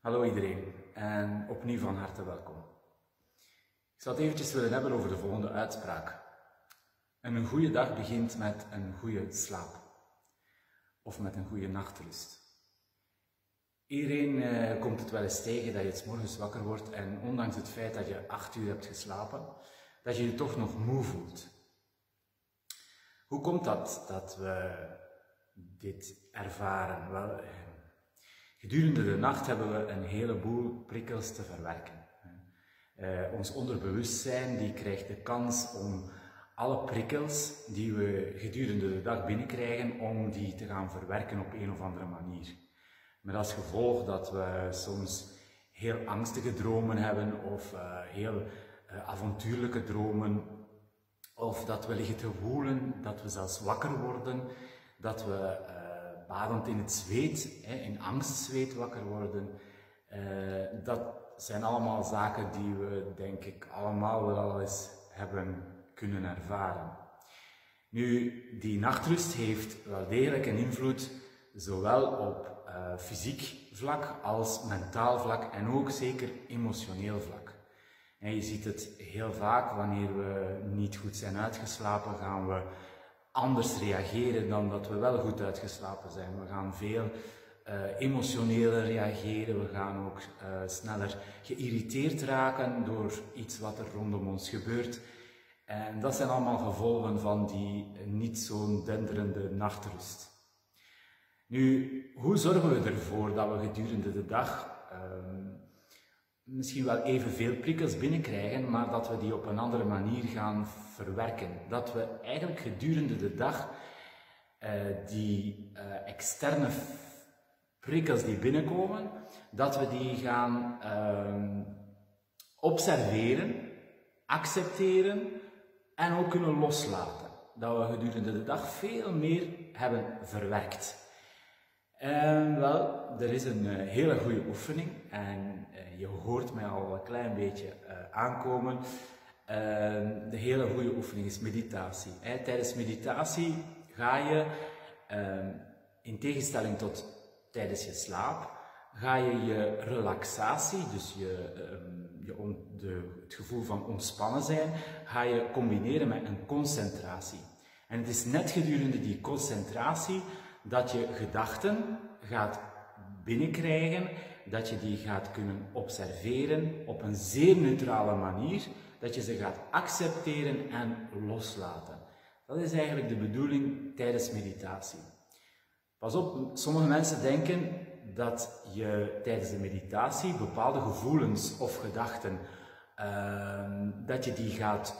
Hallo iedereen en opnieuw van harte welkom. Ik zou het eventjes willen hebben over de volgende uitspraak. Een goede dag begint met een goede slaap of met een goede nachtrust. Iedereen komt het wel eens tegen dat je 's morgens wakker wordt en ondanks het feit dat je 8 uur hebt geslapen, dat je je toch nog moe voelt. Hoe komt dat we dit ervaren? Wel, gedurende de nacht hebben we een heleboel prikkels te verwerken. Ons onderbewustzijn die krijgt de kans om alle prikkels die we gedurende de dag binnenkrijgen, om die te gaan verwerken op een of andere manier. Met als gevolg dat we soms heel angstige dromen hebben of heel avontuurlijke dromen. Of dat we liggen te woelen, dat we zelfs wakker worden, dat we badend in het zweet, in angstzweet wakker worden. Dat zijn allemaal zaken die we, denk ik, allemaal wel al eens hebben kunnen ervaren. Nu, die nachtrust heeft wel degelijk een invloed, zowel op fysiek vlak als mentaal vlak en ook zeker emotioneel vlak. En je ziet het heel vaak, wanneer we niet goed zijn uitgeslapen, gaan we anders reageren dan dat we wel goed uitgeslapen zijn. We gaan veel emotioneler reageren, we gaan ook sneller geïrriteerd raken door iets wat er rondom ons gebeurt. En dat zijn allemaal gevolgen van die niet zo'n denderende nachtrust. Nu, hoe zorgen we ervoor dat we gedurende de dag misschien wel evenveel prikkels binnenkrijgen, maar dat we die op een andere manier gaan verwerken? Dat we eigenlijk gedurende de dag die externe prikkels die binnenkomen, dat we die gaan observeren, accepteren en ook kunnen loslaten. Dat we gedurende de dag veel meer hebben verwerkt. Wel, er is een hele goede oefening en je hoort mij al een klein beetje aankomen. De hele goede oefening is meditatie. Tijdens meditatie ga je, in tegenstelling tot tijdens je slaap, ga je relaxatie, dus het gevoel van ontspannen zijn, ga je combineren met een concentratie. En het is net gedurende die concentratie dat je gedachten gaat binnenkrijgen, dat je die gaat kunnen observeren op een zeer neutrale manier, dat je ze gaat accepteren en loslaten. Dat is eigenlijk de bedoeling tijdens meditatie. Pas op, sommige mensen denken dat je tijdens de meditatie bepaalde gevoelens of gedachten, dat je die gaat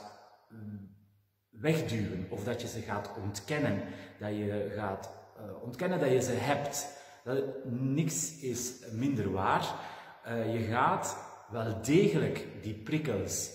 wegduwen of dat je ze gaat ontkennen, dat je gaat ontkennen dat je ze hebt. Niks is minder waar. Je gaat wel degelijk die prikkels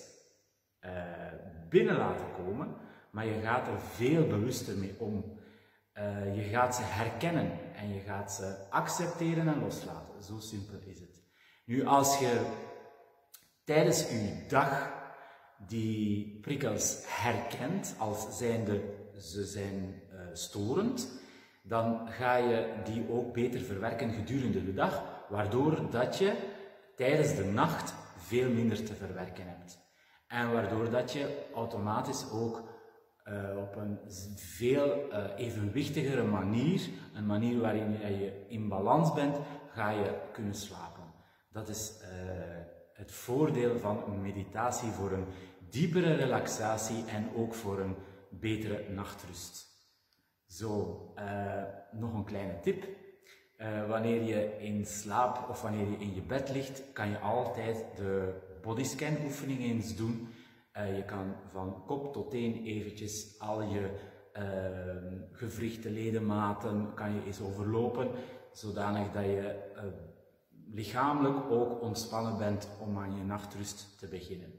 binnen laten komen, maar je gaat er veel bewuster mee om. Je gaat ze herkennen en je gaat ze accepteren en loslaten. Zo simpel is het. Nu, als je tijdens je dag die prikkels herkent als zijnde ze zijn storend, dan ga je die ook beter verwerken gedurende de dag, waardoor dat je tijdens de nacht veel minder te verwerken hebt. En waardoor dat je automatisch ook op een veel evenwichtigere manier, een manier waarin je in balans bent, ga je kunnen slapen. Dat is het voordeel van meditatie voor een diepere relaxatie en ook voor een betere nachtrust. Zo, nog een kleine tip. Wanneer je in slaap of wanneer je in je bed ligt, kan je altijd de bodyscan oefening eens doen. Je kan van kop tot teen eventjes al je gewrichten, ledematen, kan je eens overlopen, zodanig dat je lichamelijk ook ontspannen bent om aan je nachtrust te beginnen.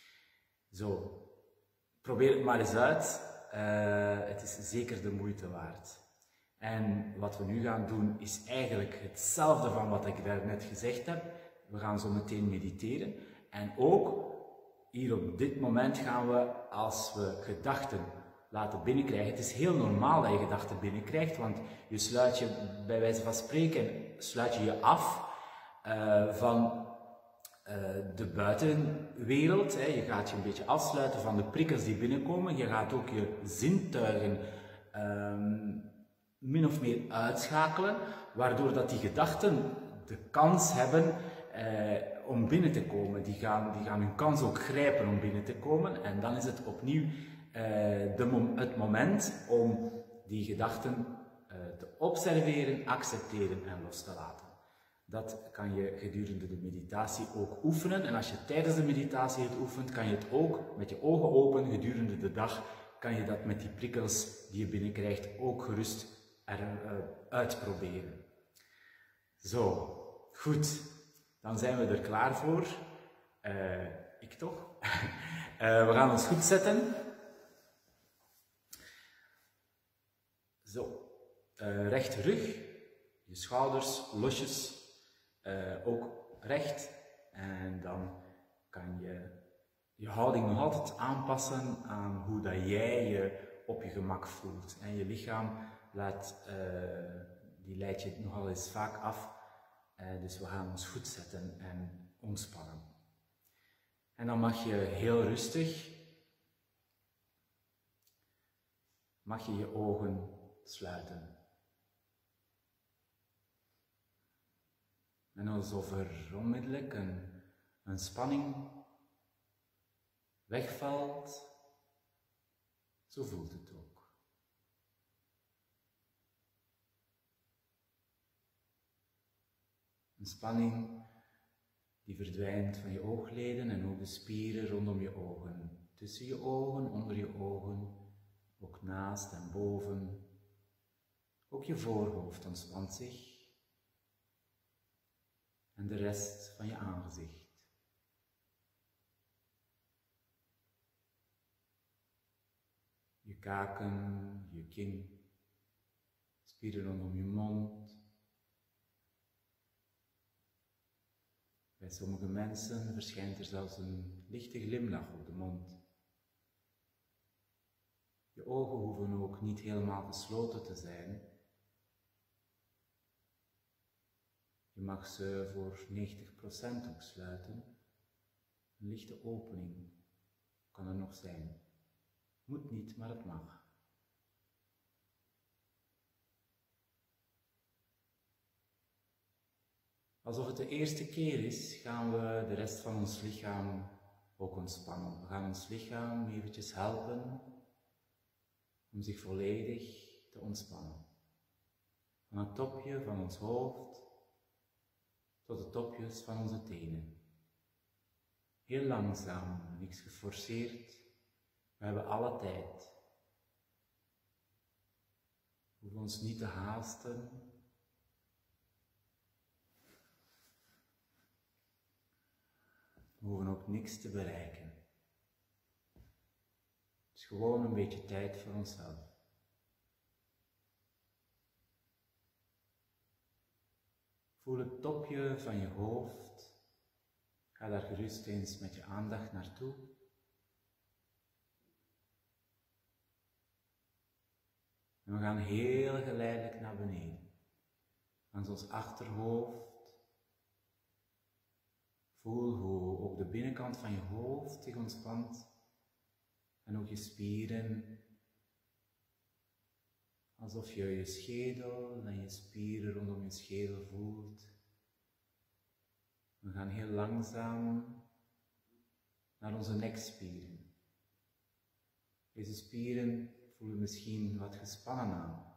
Zo, probeer het maar eens uit. Het is zeker de moeite waard. En wat we nu gaan doen is eigenlijk hetzelfde van wat ik daarnet gezegd heb. We gaan zo meteen mediteren. En ook hier op dit moment gaan we, als we gedachten laten binnenkrijgen. Het is heel normaal dat je gedachten binnenkrijgt, want je sluit je, bij wijze van spreken, sluit je je af van de buitenwereld. Hè. Je gaat je een beetje afsluiten van de prikkels die binnenkomen. Je gaat ook je zintuigen min of meer uitschakelen, waardoor dat die gedachten de kans hebben om binnen te komen. Die gaan hun kans ook grijpen om binnen te komen. En dan is het opnieuw het moment om die gedachten te observeren, accepteren en los te laten. Dat kan je gedurende de meditatie ook oefenen. En als je tijdens de meditatie het oefent, kan je het ook met je ogen open gedurende de dag, kan je dat met die prikkels die je binnenkrijgt ook gerust uitproberen. Zo, goed. Dan zijn we er klaar voor. Ik toch? We gaan ons goed zetten. Zo. Rechte rug. Je schouders losjes. Ook recht. En dan kan je je houding nog altijd aanpassen aan hoe dat jij je op je gemak voelt. En je lichaam leidt je nogal eens vaak af. Dus we gaan ons goed zetten en ontspannen. En dan mag je heel rustig je ogen sluiten. En alsof er onmiddellijk een spanning wegvalt, zo voelt het ook. Een spanning die verdwijnt van je oogleden en ook de spieren rondom je ogen. Tussen je ogen, onder je ogen, ook naast en boven. Ook je voorhoofd ontspant zich. En de rest van je aangezicht. Je kaken, je kin, spieren rondom je mond. Bij sommige mensen verschijnt er zelfs een lichte glimlach op de mond. Je ogen hoeven ook niet helemaal gesloten te zijn. Je mag ze voor 90% ook sluiten. Een lichte opening kan er nog zijn. Moet niet, maar het mag. Alsof het de eerste keer is, gaan we de rest van ons lichaam ook ontspannen. We gaan ons lichaam eventjes helpen om zich volledig te ontspannen. Van het topje van ons hoofd tot de topjes van onze tenen. Heel langzaam, niks geforceerd. We hebben alle tijd. We hoeven ons niet te haasten. We hoeven ook niks te bereiken. Het is gewoon een beetje tijd voor onszelf. Voel het topje van je hoofd. Ga daar gerust eens met je aandacht naartoe. En we gaan heel geleidelijk naar beneden. Langs ons achterhoofd. Voel hoe ook de binnenkant van je hoofd zich ontspant. En ook je spieren. Alsof je je schedel en je spieren rondom je schedel voelt. We gaan heel langzaam naar onze nekspieren. Deze spieren voelen misschien wat gespannen aan.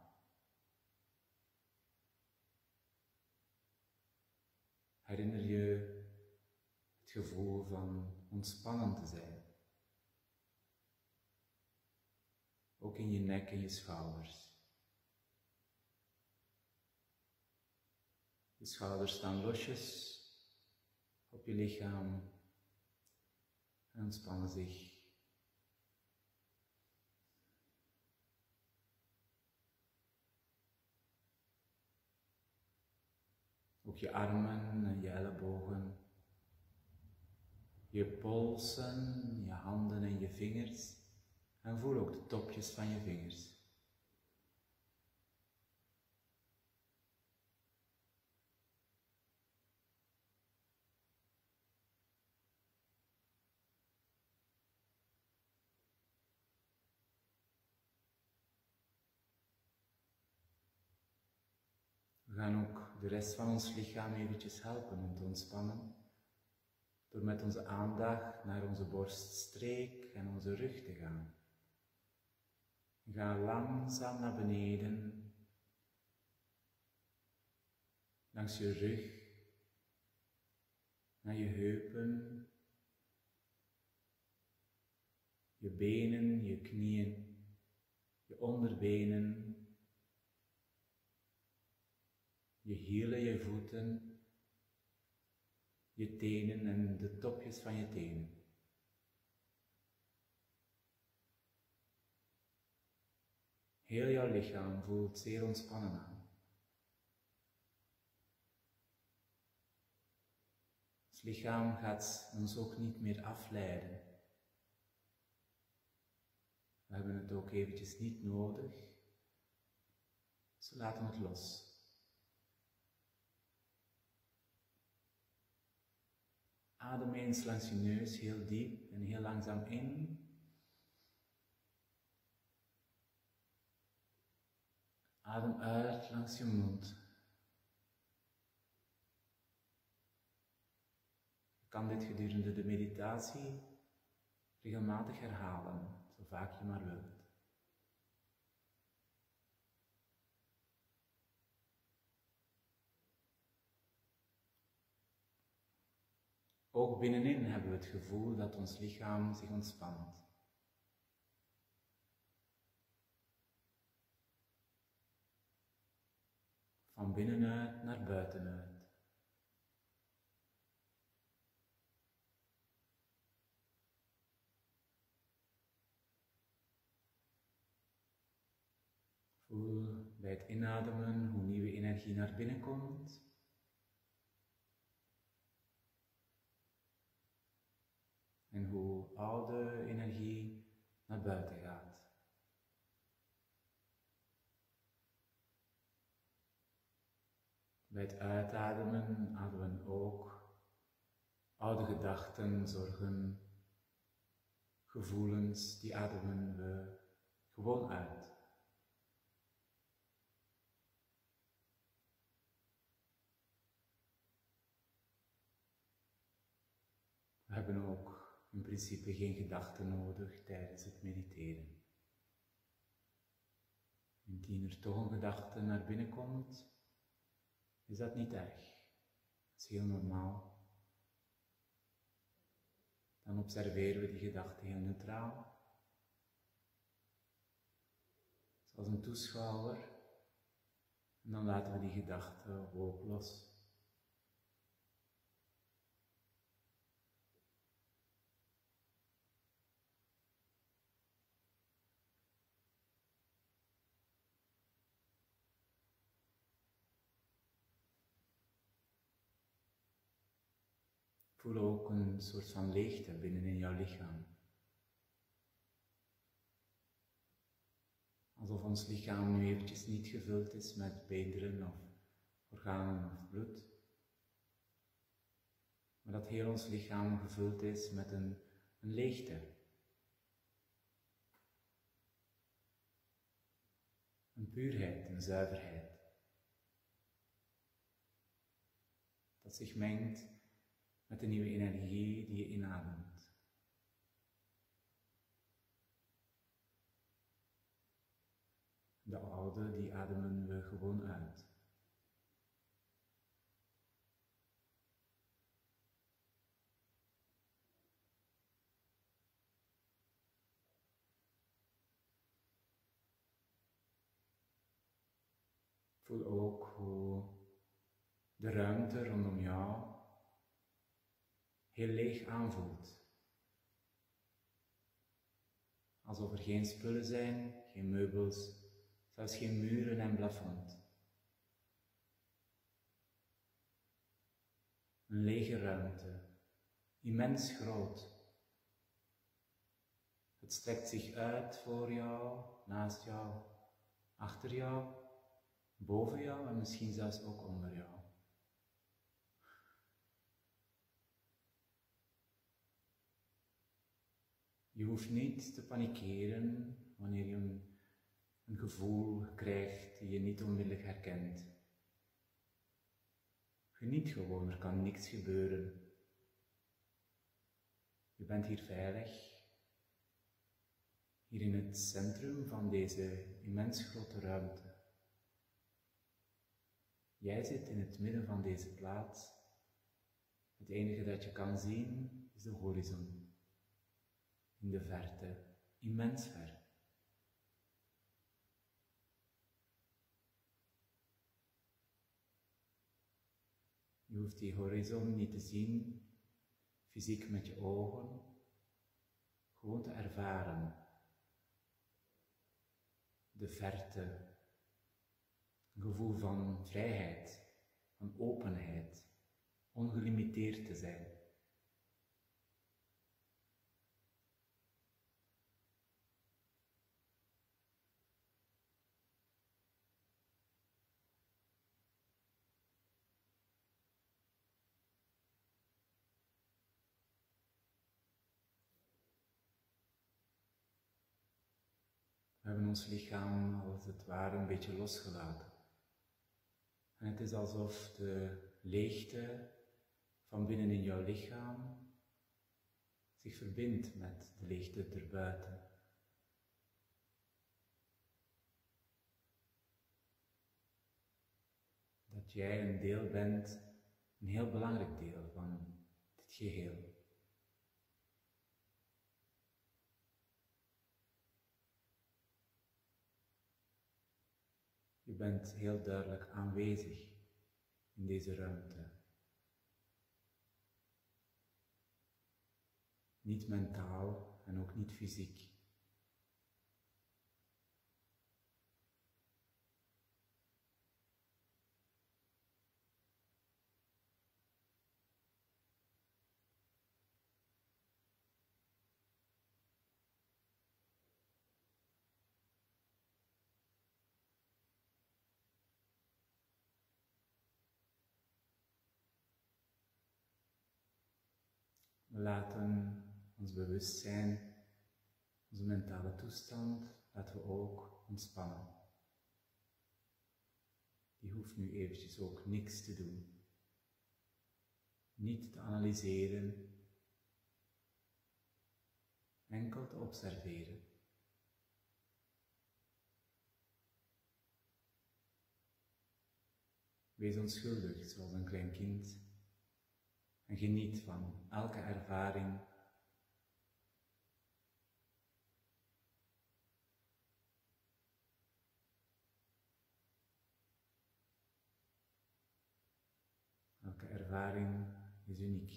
Herinner je het gevoel van ontspannen te zijn. Ook in je nek en je schouders. Je schouders staan losjes op je lichaam en ontspannen zich. Ook je armen en je ellebogen, je polsen, je handen en je vingers en voel ook de topjes van je vingers. gaan ook de rest van ons lichaam eventjes helpen om te ontspannen. Door met onze aandacht naar onze borststreek en onze rug te gaan. We gaan langzaam naar beneden. Langs je rug. Naar je heupen. Je benen, je knieën. Je onderbenen. Je hielen, je voeten. Je tenen en de topjes van je tenen. Heel jouw lichaam voelt zeer ontspannen aan. Het lichaam gaat ons ook niet meer afleiden. We hebben het ook eventjes niet nodig. Dus we laten het los. Adem eens langs je neus heel diep en heel langzaam in. Adem uit langs je mond. Je kan dit gedurende de meditatie regelmatig herhalen, zo vaak je maar wilt. Ook binnenin hebben we het gevoel dat ons lichaam zich ontspant. Van binnenuit naar buitenuit. Voel bij het inademen hoe nieuwe energie naar binnen komt. En hoe oude energie naar buiten gaat. Bij het uitademen ademen we ook oude gedachten, zorgen, gevoelens, die ademen we gewoon uit. We hebben ook in principe geen gedachten nodig tijdens het mediteren. Indien er toch een gedachte naar binnen komt, is dat niet erg. Dat is heel normaal. Dan observeren we die gedachte heel neutraal. Zoals een toeschouwer. En dan laten we die gedachte ook los. Voel ook een soort van leegte binnenin jouw lichaam. Alsof ons lichaam nu eventjes niet gevuld is met beenderen of organen of bloed. Maar dat heel ons lichaam gevuld is met een leegte. Een puurheid, een zuiverheid. Dat zich mengt met de nieuwe energie die je inademt. De oude, die ademen we gewoon uit. Voel ook hoe de ruimte rondom jou heel leeg aanvoelt. Alsof er geen spullen zijn, geen meubels, zelfs geen muren en plafond. Een lege ruimte, immens groot. Het strekt zich uit voor jou, naast jou, achter jou, boven jou en misschien zelfs ook onder jou. Je hoeft niet te panikeren wanneer je een gevoel krijgt die je niet onmiddellijk herkent. Geniet gewoon, er kan niks gebeuren. Je bent hier veilig, hier in het centrum van deze immens grote ruimte. Jij zit in het midden van deze plaats. Het enige dat je kan zien is de horizon. In de verte, immens ver. Je hoeft die horizon niet te zien, fysiek met je ogen, gewoon te ervaren. De verte, een gevoel van vrijheid, van openheid, ongelimiteerd te zijn. We hebben ons lichaam als het ware een beetje losgelaten. En het is alsof de leegte van binnen in jouw lichaam zich verbindt met de leegte erbuiten. Dat jij een deel bent, een heel belangrijk deel van dit geheel. Je bent heel duidelijk aanwezig in deze ruimte. Niet mentaal en ook niet fysiek. We laten ons bewustzijn, onze mentale toestand, laten we ook ontspannen. Die hoeft nu eventjes ook niks te doen. Niet te analyseren, enkel te observeren. Wees onschuldig zoals een klein kind en geniet van elke ervaring. Elke ervaring is uniek.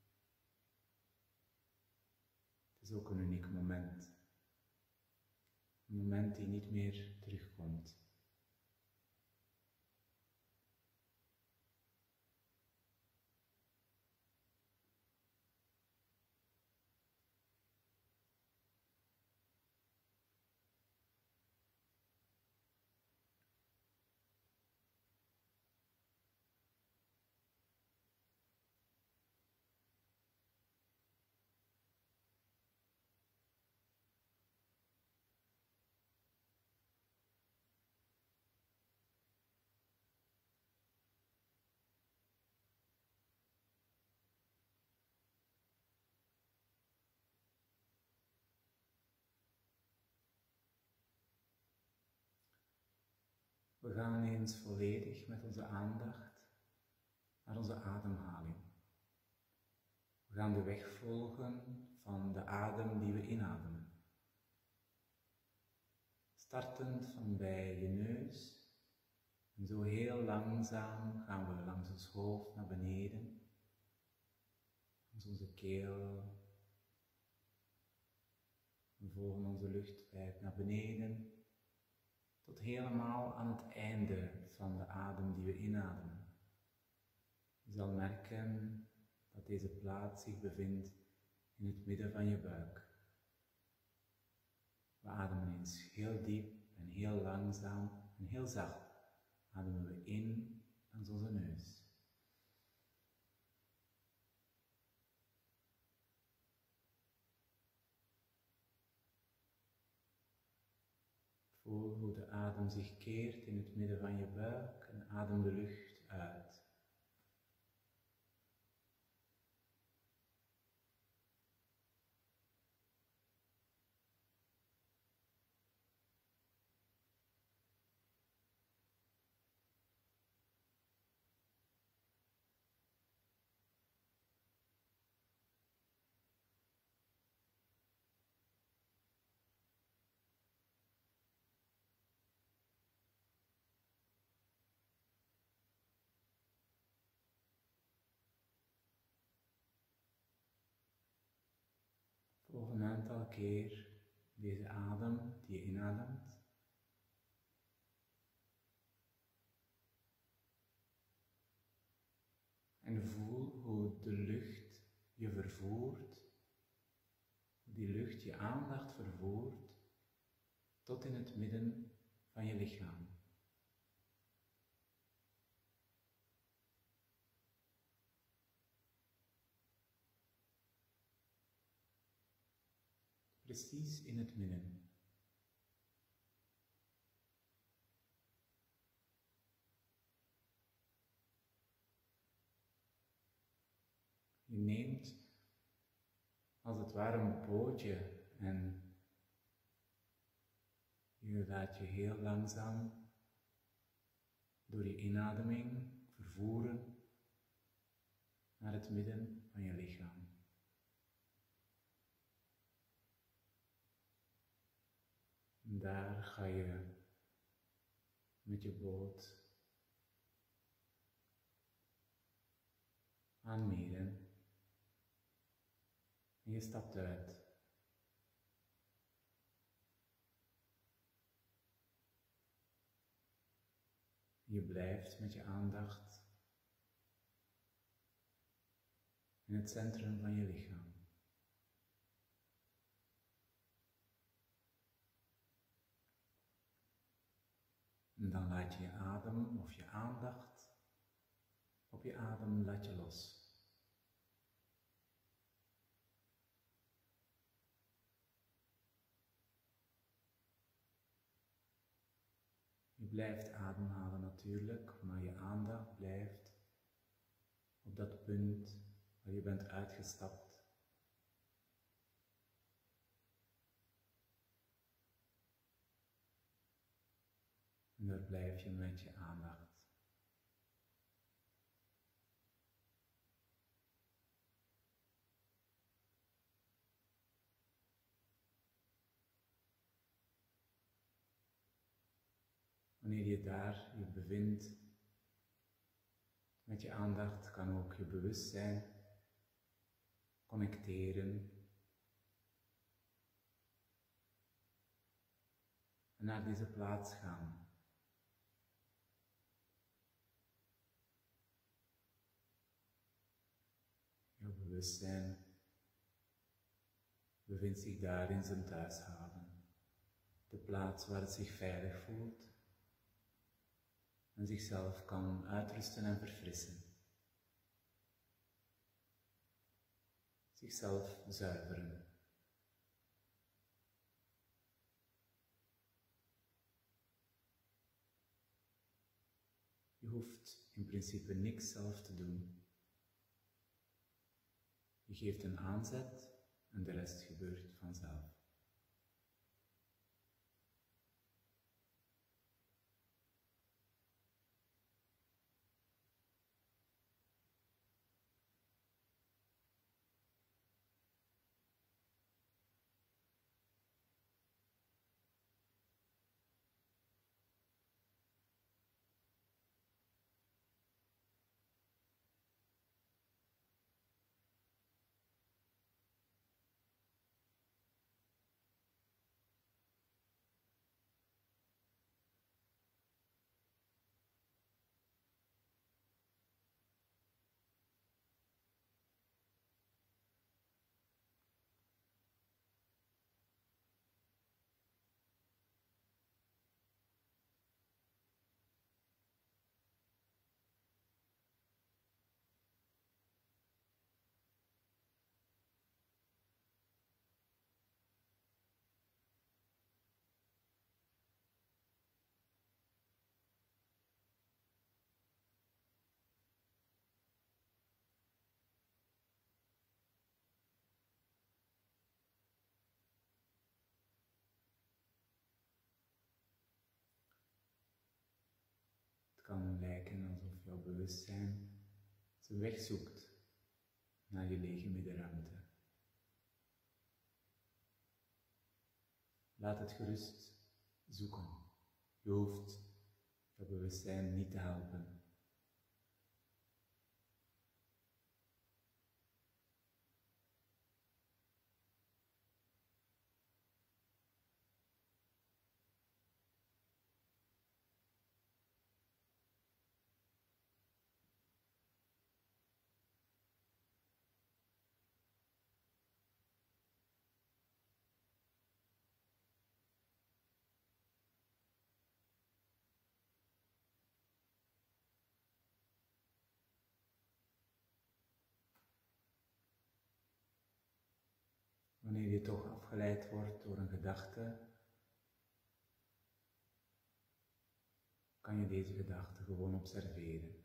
Het is ook een uniek moment. Een moment die niet meer terugkomt. We gaan eens volledig met onze aandacht naar onze ademhaling. We gaan de weg volgen van de adem die we inademen. Startend van bij je neus en zo heel langzaam gaan we langs ons hoofd naar beneden, langs onze keel. We volgen onze luchtpijp naar beneden, tot helemaal aan het einde van de adem die we inademen. Je zal merken dat deze plaats zich bevindt in het midden van je buik. We ademen eens heel diep en heel langzaam en heel zacht ademen we in langs onze neus. Voel hoe de adem zich keert in het midden van je buik en adem de lucht uit. een aantal keer deze adem die je inademt. En voel hoe de lucht je vervoert, hoe die lucht je aandacht vervoert tot in het midden van je lichaam. Precies in het midden. Je neemt als het ware een pootje en je laat je heel langzaam door je inademing vervoeren naar het midden van je lichaam. En daar ga je met je boot aan meren. En je stapt uit. Je blijft met je aandacht in het centrum van je lichaam. En dan laat je je adem of je aandacht op je adem laat je los. Je blijft ademhalen natuurlijk, maar je aandacht blijft op dat punt waar je bent uitgestapt. En daar blijf je met je aandacht. Wanneer je daar je bevindt, met je aandacht kan ook je bewustzijn connecteren en naar deze plaats gaan. Jouw bewustzijn bevindt zich daar in zijn thuishaven, de plaats waar het zich veilig voelt en zichzelf kan uitrusten en verfrissen. Zichzelf zuiveren. Je hoeft in principe niks zelf te doen. Je geeft een aanzet en de rest gebeurt vanzelf. Het kan lijken alsof jouw bewustzijn zijn weg zoekt naar je lege middenruimte. Laat het gerust zoeken. Je hoeft jouw bewustzijn niet te helpen. wanneer je toch afgeleid wordt door een gedachte, kan je deze gedachte gewoon observeren.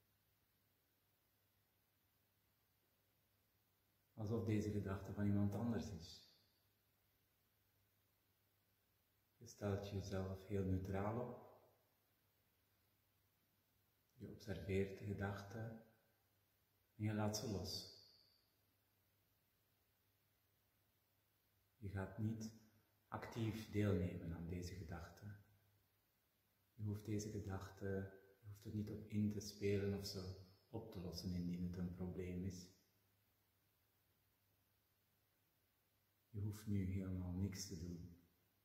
Alsof deze gedachte van iemand anders is. Je stelt jezelf heel neutraal op. Je observeert de gedachte en je laat ze los. Je gaat niet actief deelnemen aan deze gedachte. Je hoeft deze gedachte, je hoeft er niet op in te spelen of ze op te lossen indien het een probleem is. Je hoeft nu helemaal niks te doen.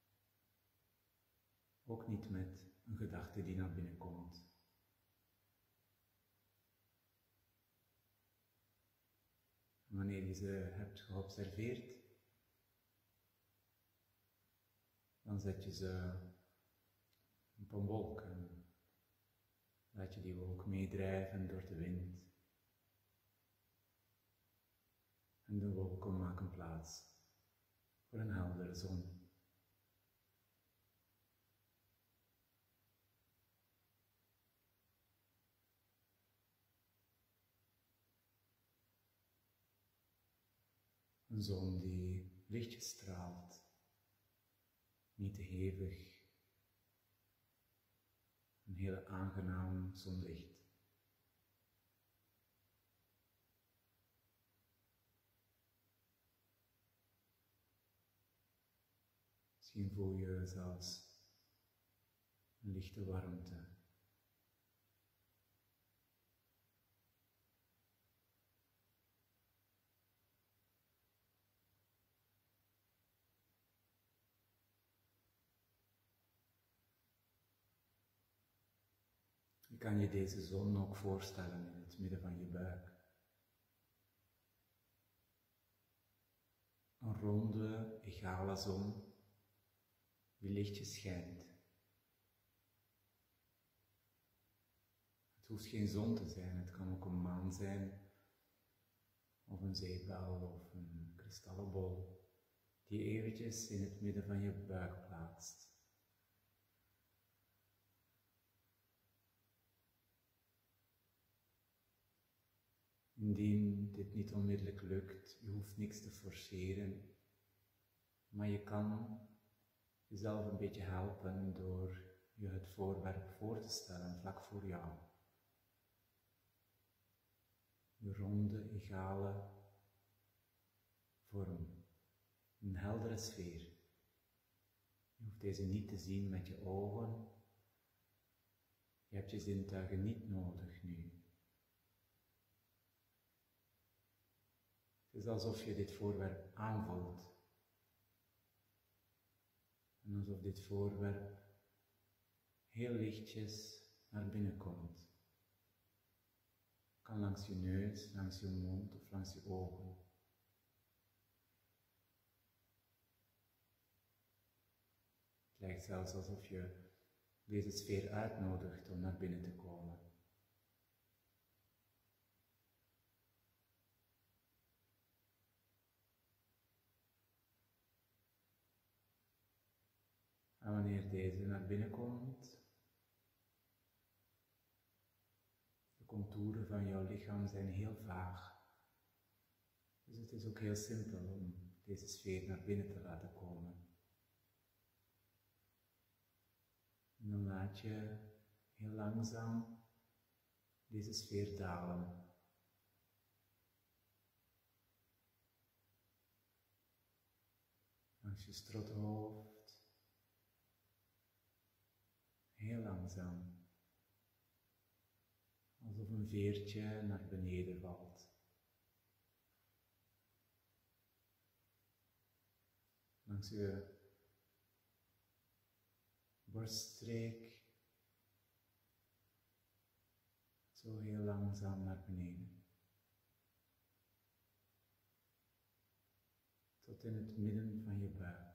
Ook niet met een gedachte die naar binnen komt. Wanneer je ze hebt geobserveerd, dan zet je ze op een wolk en laat je die wolk meedrijven door de wind. En de wolken maken plaats voor een heldere zon. Een zon die lichtjes straalt, niet te hevig, een heel aangenaam zonlicht. Misschien voel je zelfs een lichte warmte. Je kan je deze zon ook voorstellen in het midden van je buik. Een ronde, egale zon die lichtjes schijnt. Het hoeft geen zon te zijn, het kan ook een maan zijn, of een zeebel of een kristallen bol, die eventjes in het midden van je buik plaatst. Indien dit niet onmiddellijk lukt, je hoeft niks te forceren, maar je kan jezelf een beetje helpen door je het voorwerp voor te stellen vlak voor jou. Je ronde, egale vorm, een heldere sfeer. Je hoeft deze niet te zien met je ogen. Je hebt je zintuigen niet nodig nu. Het is alsof je dit voorwerp aanvoelt. En alsof dit voorwerp heel lichtjes naar binnen komt. Kan langs je neus, langs je mond of langs je ogen. Het lijkt zelfs alsof je deze sfeer uitnodigt om naar binnen te komen. En wanneer deze naar binnen komt, de contouren van jouw lichaam zijn heel vaag. Dus het is ook heel simpel om deze sfeer naar binnen te laten komen. En dan laat je heel langzaam deze sfeer dalen. Langs je strothoofd. Heel langzaam. Alsof een veertje naar beneden valt. Langs je borststreek. Zo heel langzaam naar beneden. Tot in het midden van je buik.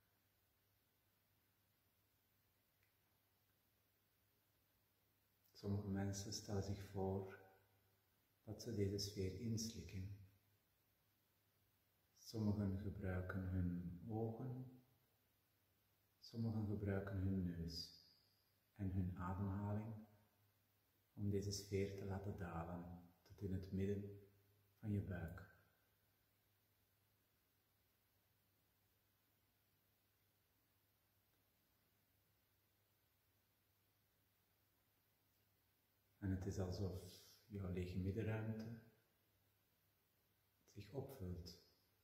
Sommige mensen stellen zich voor dat ze deze sfeer inslikken. Sommigen gebruiken hun ogen, sommigen gebruiken hun neus en hun ademhaling om deze sfeer te laten dalen tot in het midden van je buik. En het is alsof jouw lege middenruimte zich opvult.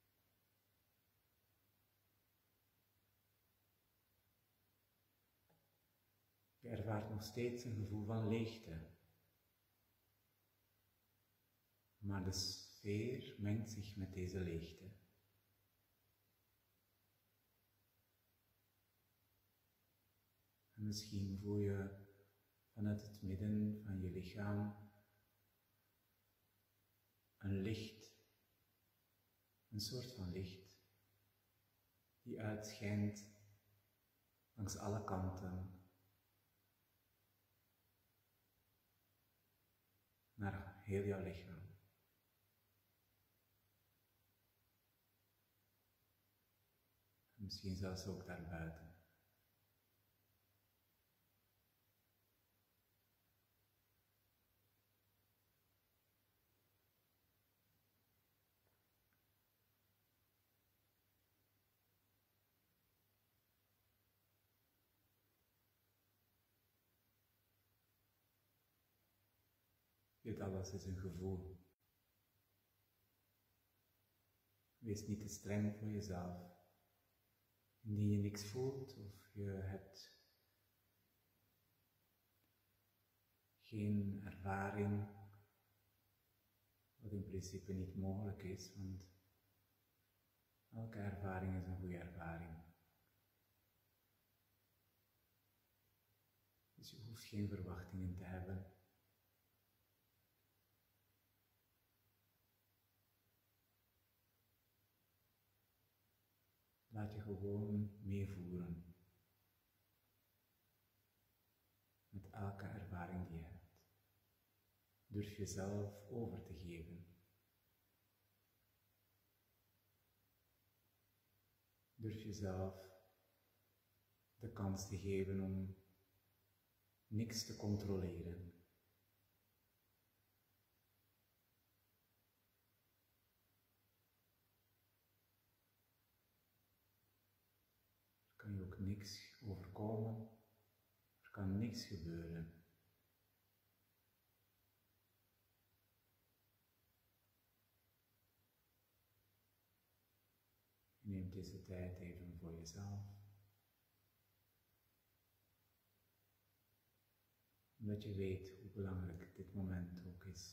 Je ervaart nog steeds een gevoel van leegte. Maar de sfeer mengt zich met deze leegte. En misschien voel je vanuit het midden van je lichaam een licht, een soort van licht, die uitschijnt langs alle kanten naar heel jouw lichaam. En misschien zelfs ook daarbuiten. Dit alles is een gevoel. Wees niet te streng voor jezelf. Indien je niks voelt of je hebt geen ervaring, wat in principe niet mogelijk is, want elke ervaring is een goede ervaring. Dus je hoeft geen verwachtingen te hebben. Laat je gewoon meevoeren met elke ervaring die je hebt. Durf jezelf over te geven. Durf jezelf de kans te geven om niks te controleren. Er kan je ook niks overkomen, er kan niks gebeuren. Je neemt deze tijd even voor jezelf. Omdat je weet hoe belangrijk dit moment ook is.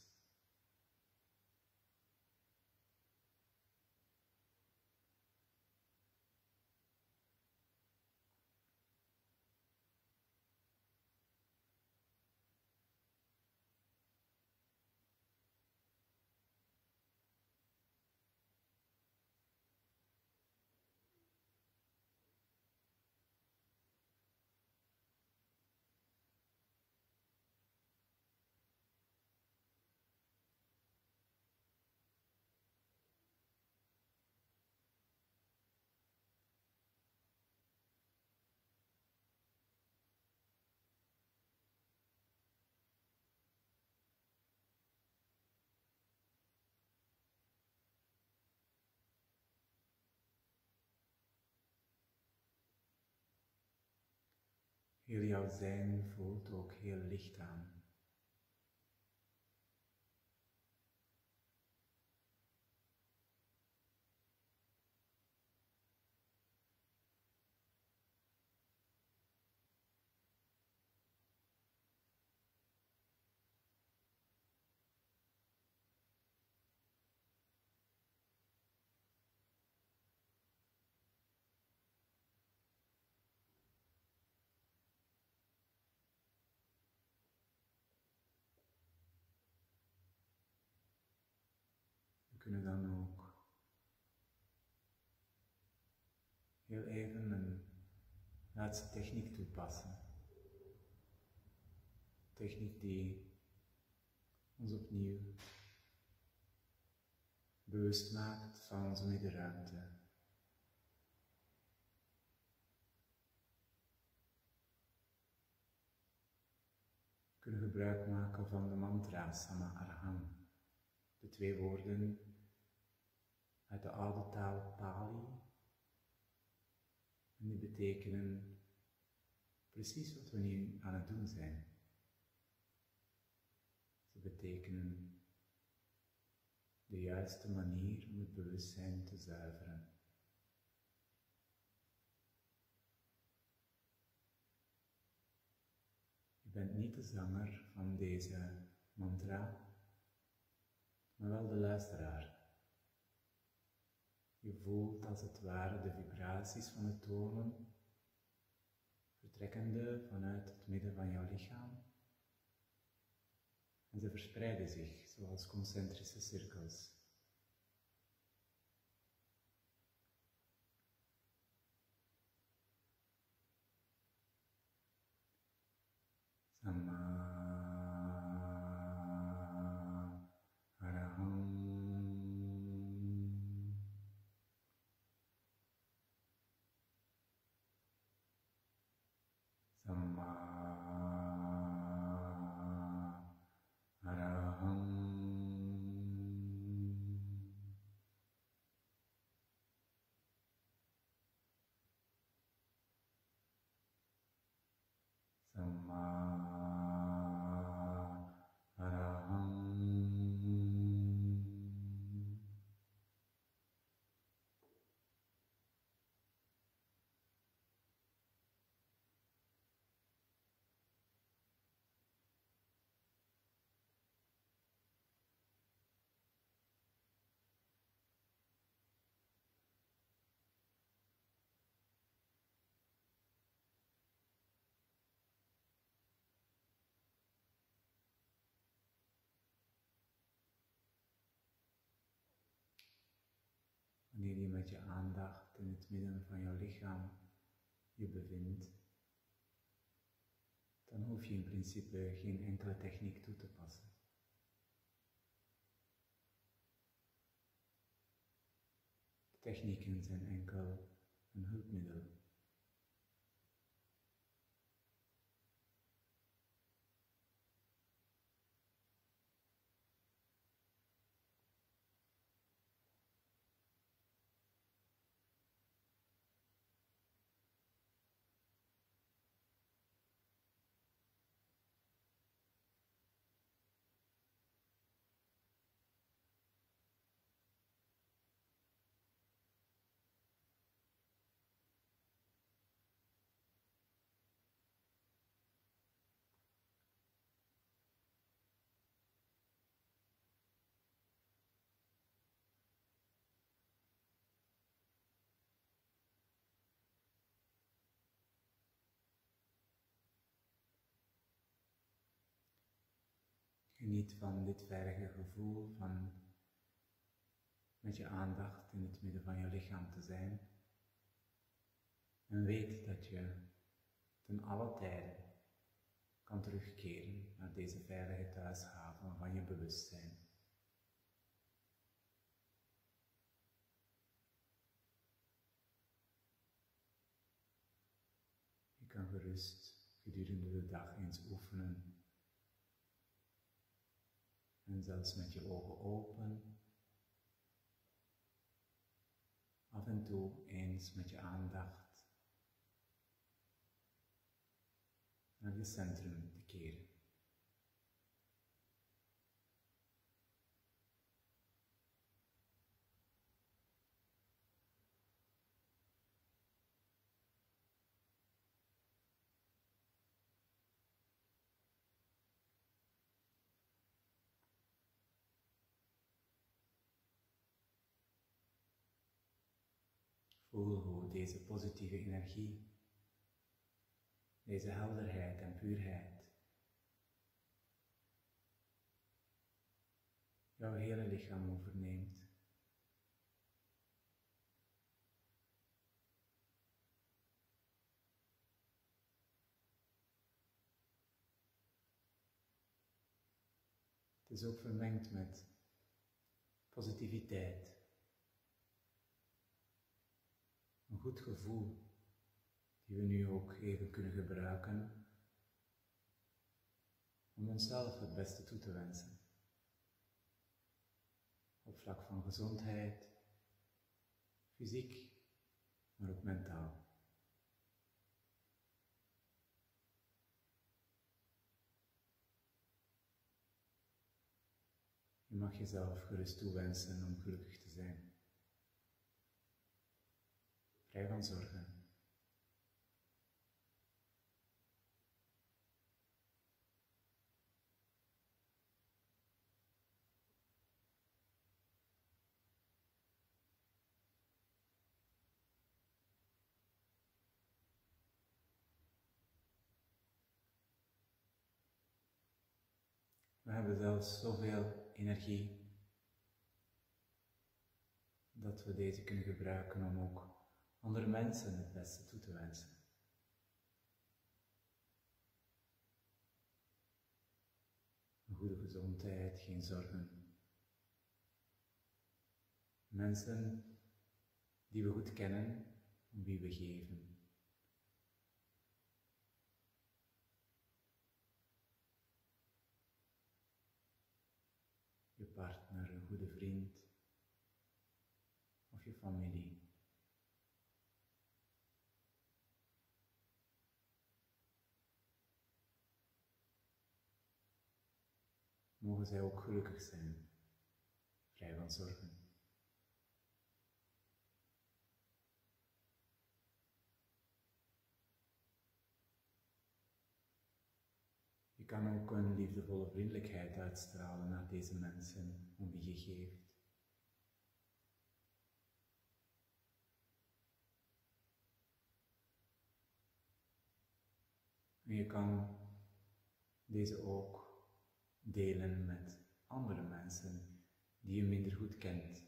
Heel jouw zijn voelt ook heel licht aan. We kunnen dan ook heel even een laatste techniek toepassen. Techniek die ons opnieuw bewust maakt van onze middenruimte. We kunnen gebruik maken van de mantra Sama Arham, de 2 woorden uit de oude taal Pali. En die betekenen precies wat we nu aan het doen zijn. Ze betekenen de juiste manier om het bewustzijn te zuiveren. Je bent niet de zanger van deze mantra, maar wel de luisteraar. Je voelt als het ware de vibraties van de tonen, vertrekkende vanuit het midden van jouw lichaam. En ze verspreiden zich zoals concentrische cirkels. Sama Araham. Sama Araham. Sama Araham. Wanneer je met je aandacht in het midden van jouw lichaam je bevindt, dan hoef je in principe geen enkele techniek toe te passen. De technieken zijn enkel een hulpmiddel. Geniet van dit veilige gevoel van met je aandacht in het midden van je lichaam te zijn. En weet dat je ten alle tijden kan terugkeren naar deze veilige thuishaven van je bewustzijn. Je kan gerust gedurende de dag eens oefenen. En zelfs met je ogen open, af en toe eens met je aandacht naar je centrum te keren. Voel hoe deze positieve energie, deze helderheid en puurheid jouw hele lichaam overneemt. Het is ook vermengd met positiviteit. Een goed gevoel die we nu ook even kunnen gebruiken om onszelf het beste toe te wensen. Op vlak van gezondheid, fysiek, maar ook mentaal. Je mag jezelf gerust toewensen om gelukkig te zijn. Vrij van zorgen. We hebben zelfs zoveel energie dat we deze kunnen gebruiken om ook andere mensen het beste toe te wensen. Een goede gezondheid, geen zorgen. Mensen die we goed kennen, om wie we geven. Je partner, een goede vriend of je familie. Mogen zij ook gelukkig zijn, vrij van zorgen. Je kan ook een liefdevolle vriendelijkheid uitstralen naar deze mensen om wie je geeft. En je kan deze ook delen met andere mensen die je minder goed kent.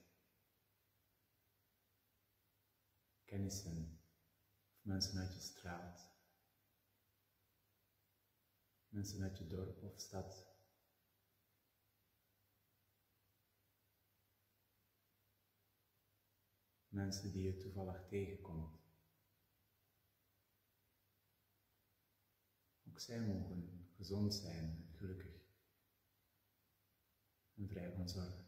Kennissen of mensen uit je straat. Mensen uit je dorp of stad. Mensen die je toevallig tegenkomt. Ook zij mogen gezond zijn en gelukkig. En vrij van zorgen.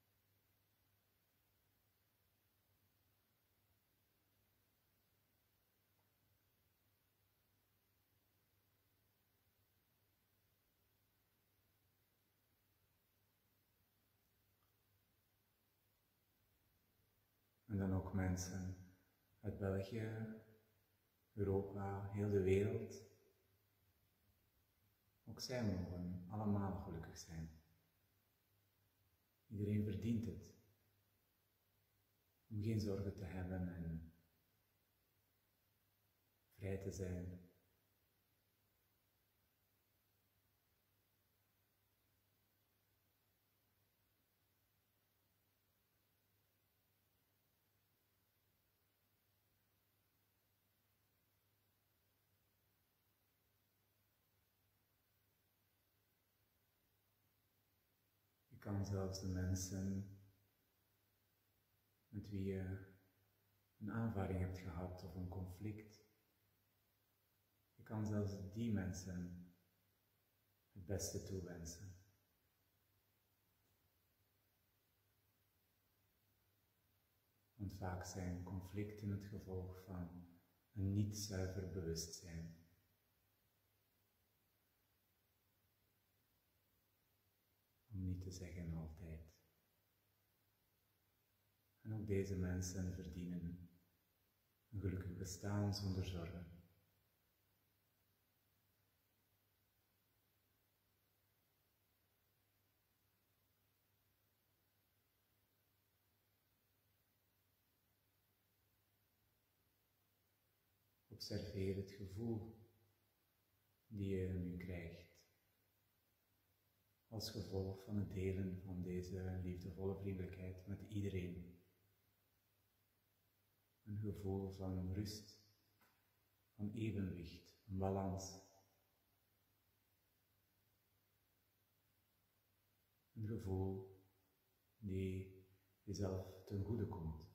En dan ook mensen uit België, Europa, heel de wereld. Ook zij mogen allemaal gelukkig zijn. Iedereen verdient het. Om geen zorgen te hebben en vrij te zijn. Je kan zelfs de mensen met wie je een aanvaring hebt gehad of een conflict, je kan zelfs die mensen het beste toewensen. Want vaak zijn conflicten het gevolg van een niet zuiver bewustzijn. Om niet te zeggen altijd. En ook deze mensen verdienen een gelukkig bestaan zonder zorgen. Observeer het gevoel die je nu krijgt. Als gevolg van het delen van deze liefdevolle vriendelijkheid met iedereen. Een gevoel van rust, van evenwicht, een balans. Een gevoel die jezelf ten goede komt.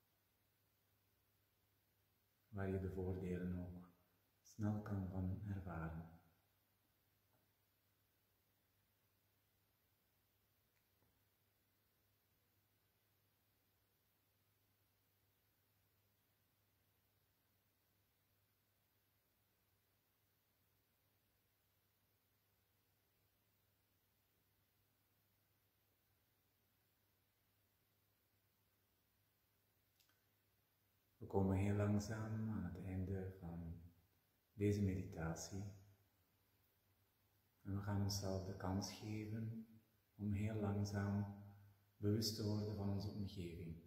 Waar je de voordelen ook snel kan van ervaren. We komen heel langzaam aan het einde van deze meditatie. En we gaan onszelf de kans geven om heel langzaam bewust te worden van onze omgeving.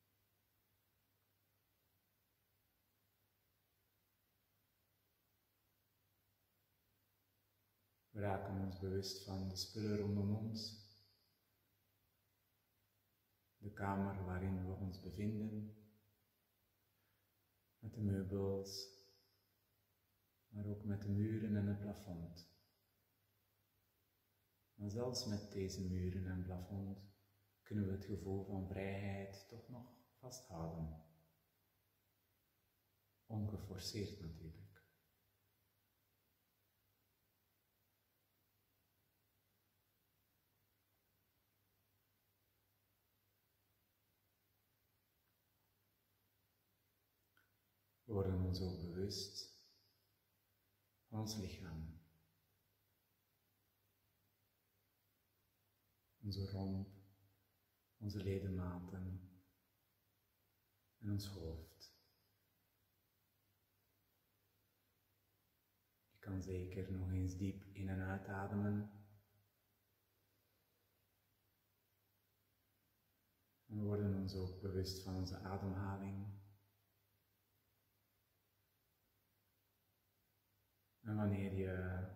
We raken ons bewust van de spullen rondom ons, de kamer waarin we ons bevinden, met de meubels, maar ook met de muren en het plafond. Maar zelfs met deze muren en plafond kunnen we het gevoel van vrijheid toch nog vasthouden. Ongeforceerd natuurlijk. We worden ons ook bewust van ons lichaam. Onze romp, onze ledematen en ons hoofd. Je kan zeker nog eens diep in- en uitademen. En we worden ons ook bewust van onze ademhaling. En wanneer je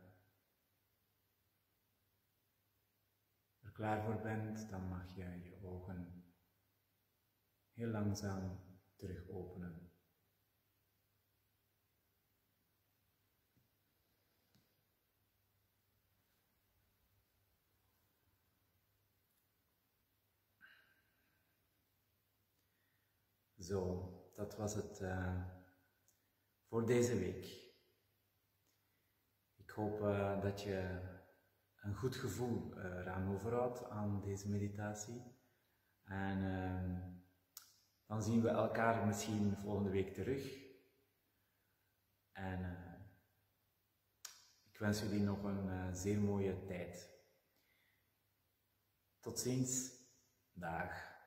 er klaar voor bent, dan mag je je ogen heel langzaam terug openen. Zo, dat was het voor deze week. Ik hoop dat je een goed gevoel eraan overhoudt aan deze meditatie. En dan zien we elkaar misschien volgende week terug. En ik wens jullie nog een zeer mooie tijd. Tot ziens. Dag.